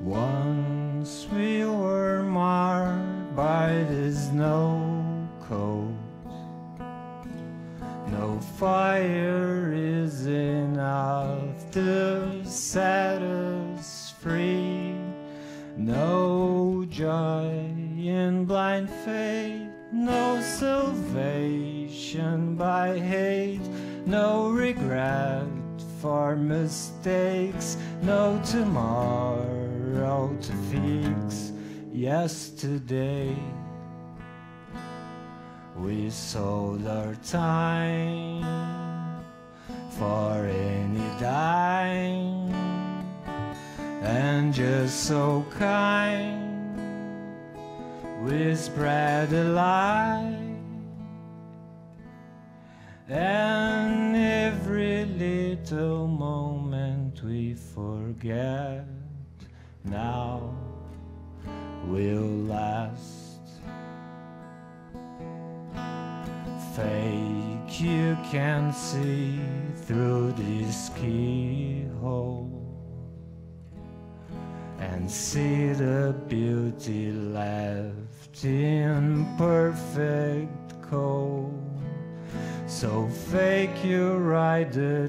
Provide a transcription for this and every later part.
Once we were marked by the snow coat. No fire is enough to set us free. No joy in blind faith, no salvation by hate, no regret for mistakes, no tomorrow to fix yesterday. We sold our time for any dime, and just so kind we spread a lie. And every little moment we forget now will last. Fake you can see through this keyhole and see the beauty left in perfect cold. So fake you write the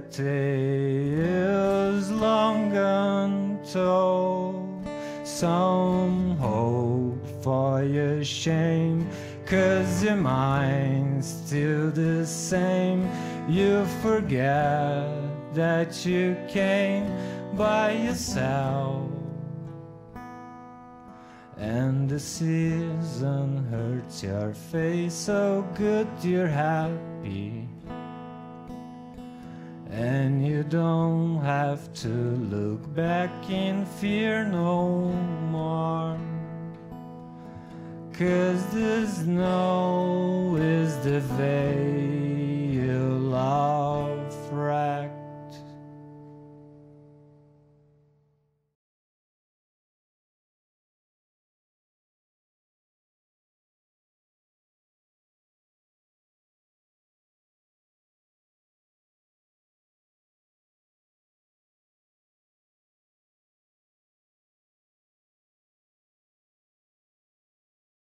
tales long untold. Some hope for your shame, 'cause your mind's still the same. You forget that you came by yourself, and the season hurts your face so good you're happy. And you don't have to look back in fear no more, 'cause the snow